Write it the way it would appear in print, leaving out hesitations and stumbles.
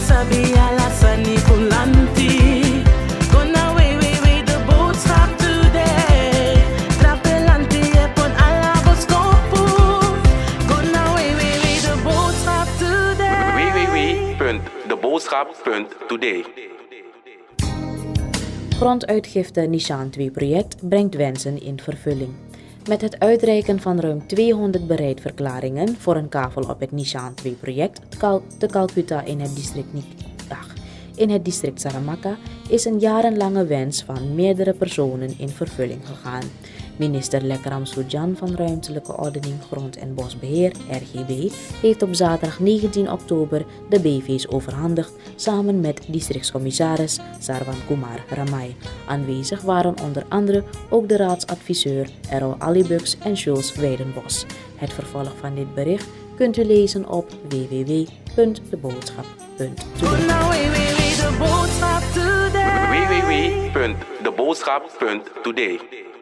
sabi alasani kulanti. Gonna we de boodschap today. Trapelanti epon alaboskopu. Gonna we de boodschap today. www.deboodschap.today. Gronduitgifte Nishaan 2-project brengt wensen in vervulling. Met het uitreiken van ruim 200 bereidverklaringen voor een kavel op het Nishaan 2-project te Calcutta in het district Saramacca is een jarenlange wens van meerdere personen in vervulling gegaan. Minister Lekram Soejan van Ruimtelijke Ordening, Grond- en Bosbeheer, RGB, heeft op zaterdag 19 oktober de BV's overhandigd samen met districtscommissaris Sarwan Kumar Ramai. Aanwezig waren onder andere ook de raadsadviseur Errol Alibux en Jules Weidenbos. Het vervolg van dit bericht kunt u lezen op www.deboodschap.today.